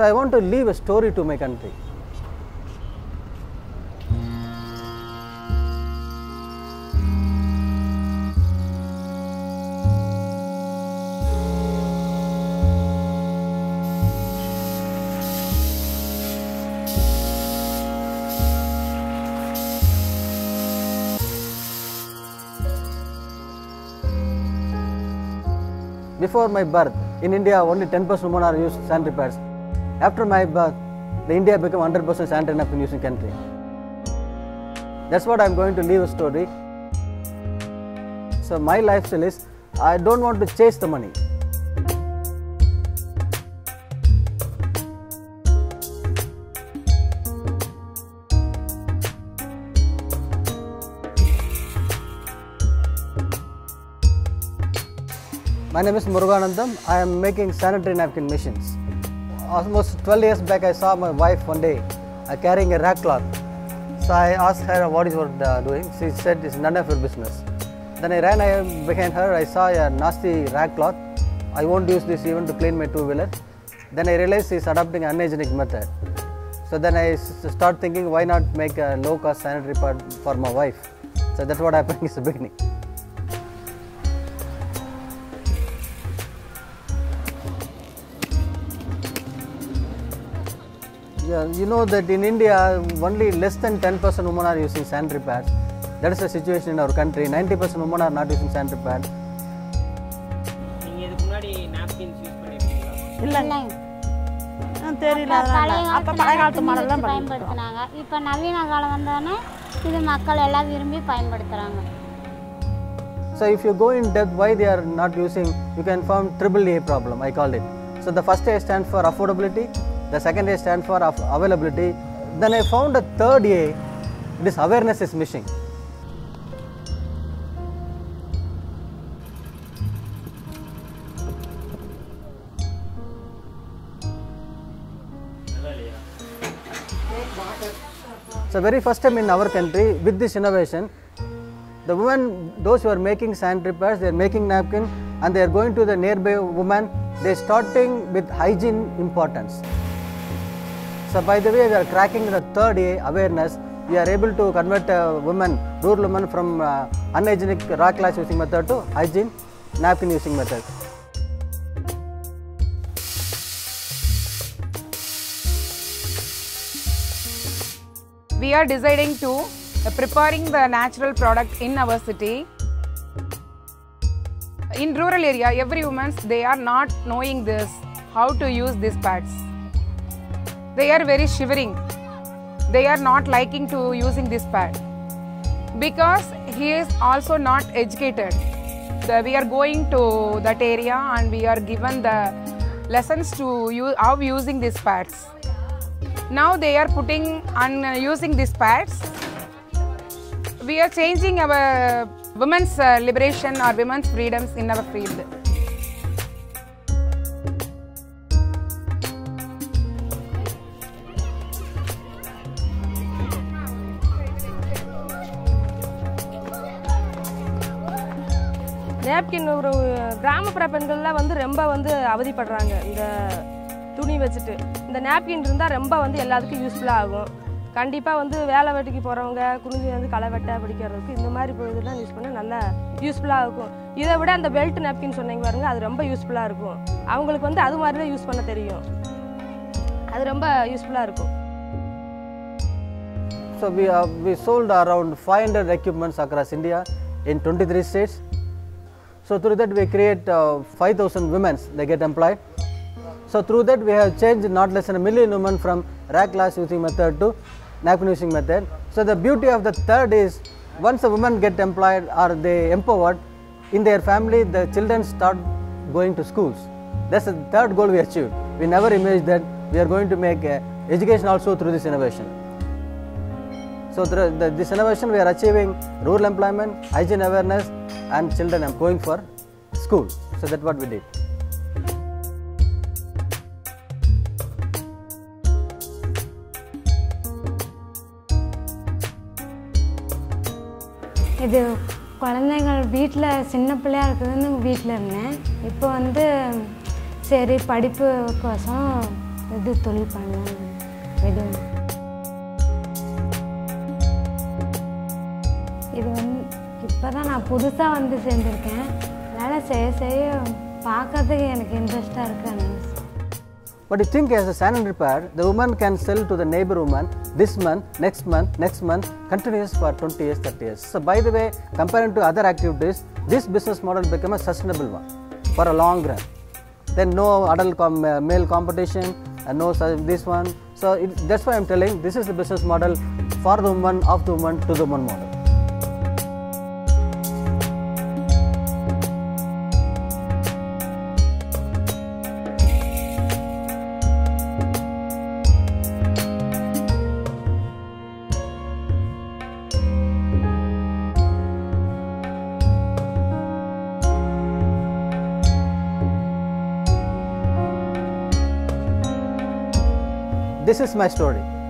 So I want to leave a story to my country. Before my birth, in India only 10% women are used sanitary pads. After my birth, India became 100% sanitary napkin using country. That's what I'm going to leave a story. So my lifestyle is, I don't want to chase the money. My name is Muruganantham. I am making sanitary napkin machines. Almost 12 years back, I saw my wife one day carrying a rag cloth. So I asked her, what is what doing? She said, it's none of your business. Then I ran behind her. I saw a nasty rag cloth. I won't use this even to clean my two-wheeler. Then I realized she's adopting an unhygienic method. So then I start thinking, why not make a low-cost sanitary pad for my wife? So that's what happened in the beginning. Yeah, you know that in India, only less than 10% women are using sanitary pads. That is the situation in our country. 90% women are not using sanitary pads. You have napkins used? No. தெரியல அப்ப பழைய காலத்து model தான் பயன்படுத்துனாங்க. இப்போ நவீன காலம் வந்தோனே இது மக்கள் எல்லாம் விரும்பி பயன்படுத்துறாங்க. So if you go in depth why they are not using, you can form triple A problem, I call it. So the first A stands for affordability, the second A stands for availability. Then I found a third A, this awareness is missing. So very first time in our country with this innovation, the women, those who are making sanitary pads, they are making napkin and they are going to the nearby woman, they are starting with hygiene importance. So by the way, we are cracking the third A, awareness. We are able to convert women, rural women from unhygienic raw cloth using method to hygiene napkin using method. We are deciding to preparing the natural product in our city. In rural area, every woman, they are not knowing this, how to use these pads. They are very shivering. They are not liking to using this pad because he is also not educated. We are going to that area and we are given the lessons to use how using these pads. Now they are putting and using these pads. We are changing our women's liberation or women's freedoms in our field. napkin ஒரு கிராமப்புற பெண்கள்லாம் ரொம்ப அவதிப்படுறாங்க இந்த துணி வச்சிட்டு இந்த napkin இருந்தா ரொம்ப எல்லாத்துக்கும் யூஸ்ஃபுல்லா ஆகும் கண்டிப்பா வேலை வெட்டிக்கு போறவங்க குனிஞ்சு களை வெட்ட பிடிக்கிறதுக்கு இந்த மாதிரி பொழுதுலாம் யூஸ் பண்ணா நல்லா யூஸ்ஃபுல்லா இருக்கும் இதை விட அந்த பெல்ட் napkin சொன்னீங்க பாருங்க அது ரொம்ப யூஸ்ஃபுல்லா இருக்கும் அவங்களுக்கு அது மாதிரி தான் யூஸ் பண்ண தெரியும் அது ரொம்ப யூஸ்ஃபுல்லா இருக்கும் So we sold around 500 equipments across India in 23 states. So through that we create 5,000 women, they get employed. So through that we have changed not less than 1 million women from rag cloth using method to napkin using method. So the beauty of the third is once a woman get employed or they empowered in their family, the children start going to schools. That's the third goal we achieved. We never imagined that we are going to make education also through this innovation. So through this innovation we are achieving rural employment, hygiene awareness and children are going for school. So that's what we did. இது குழந்தைகள் வீட்ல சின்ன பிள்ளையா இருக்குதுன்னு வீட்ல இருந்தேன் இப்போ சரி படிப்புக்கோசம் இது தொழில் பண்ணலாம் வெட்டிங். இது வந்து இப்போ தான் நான் புதுசாக வந்து சேர்ந்துருக்கேன். அதனால் செய்ய பார்க்கறதுக்கு எனக்கு இன்ட்ரெஸ்ட்டாக இருக்குது. But you think as a sanitary pad, the woman can sell to the neighbor woman this month, next month, continuous for 20 years, 30 years. So by the way, comparing to other activities, this business model become a sustainable one for a long run. Then no adult male competition, and no this one. So that's why I'm telling this is the business model for the woman, of the woman, to the woman model. This is my story.